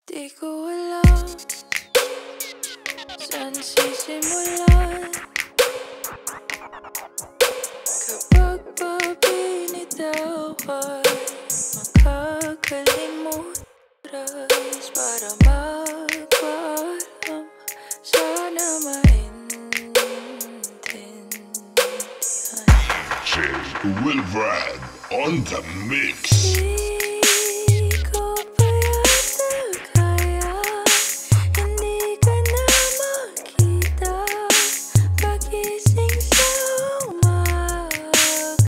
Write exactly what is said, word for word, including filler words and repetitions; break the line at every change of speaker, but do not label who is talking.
Di ko alam saan sisimulan kapag pabinitawan. Makakalimut oras para magpaalam. Sana maintindihan.
J. Wilbrad on the mix.